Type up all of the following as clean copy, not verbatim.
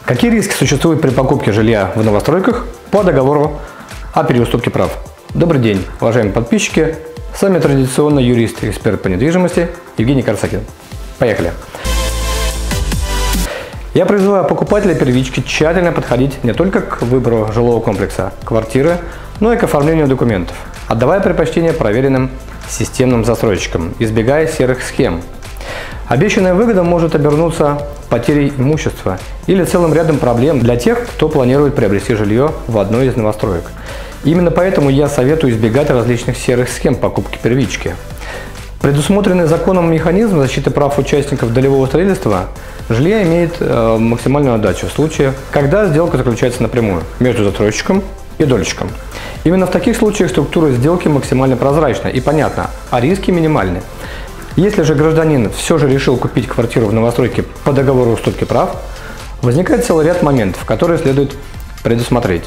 Какие риски существуют при покупке жилья в новостройках по договору о переуступке прав? Добрый день, уважаемые подписчики. С вами традиционно юрист и эксперт по недвижимости Евгений Корсакин. Поехали! Я призываю покупателей первички тщательно подходить не только к выбору жилого комплекса, квартиры, но и к оформлению документов, отдавая предпочтение проверенным системным застройщикам, избегая серых схем. Обещанная выгода может обернуться потерей имущества или целым рядом проблем для тех, кто планирует приобрести жилье в одной из новостроек. Именно поэтому я советую избегать различных серых схем покупки первички. Предусмотренный законом механизм защиты прав участников долевого строительства жилья имеет максимальную отдачу в случае, когда сделка заключается напрямую между застройщиком и дольщиком. Именно в таких случаях структура сделки максимально прозрачна и понятна, а риски минимальны. Если же гражданин все же решил купить квартиру в новостройке по договору уступки прав, возникает целый ряд моментов, которые следует предусмотреть.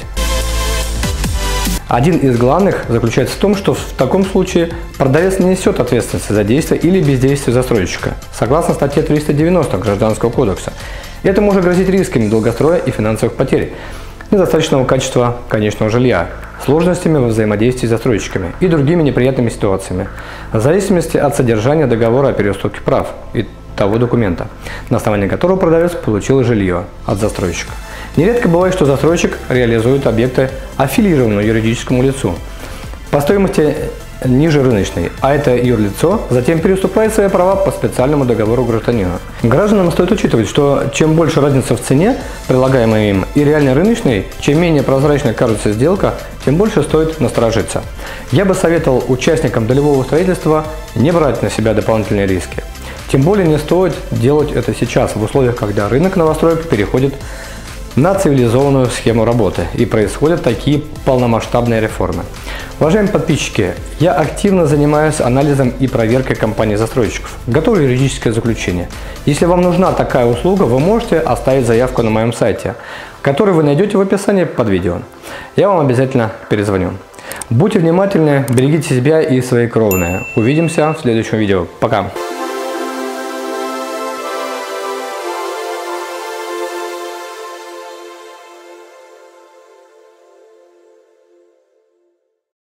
Один из главных заключается в том, что в таком случае продавец не несет ответственности за действия или бездействие застройщика, согласно статье 390 Гражданского кодекса. Это может грозить рисками долгостроя и финансовых потерь, недостаточного качества конечного жилья, сложностями во взаимодействии с застройщиками и другими неприятными ситуациями, в зависимости от содержания договора о переуступке прав и того документа, на основании которого продавец получил жилье от застройщика. Нередко бывает, что застройщик реализует объекты аффилированному юридическому лицу по стоимости ниже рыночной, а это юрлицо затем переуступает свои права по специальному договору гражданину. Гражданам стоит учитывать, что чем больше разница в цене, прилагаемой им, и реальной рыночной, чем менее прозрачной кажется сделка, тем больше стоит насторожиться. Я бы советовал участникам долевого строительства не брать на себя дополнительные риски. Тем более не стоит делать это сейчас, в условиях, когда рынок новостроек переходит на цивилизованную схему работы и происходят такие полномасштабные реформы. Уважаемые подписчики, я активно занимаюсь анализом и проверкой компаний-застройщиков. Готовлю юридическое заключение. Если вам нужна такая услуга, вы можете оставить заявку на моем сайте, который вы найдете в описании под видео. Я вам обязательно перезвоню. Будьте внимательны, берегите себя и свои кровные. Увидимся в следующем видео. Пока!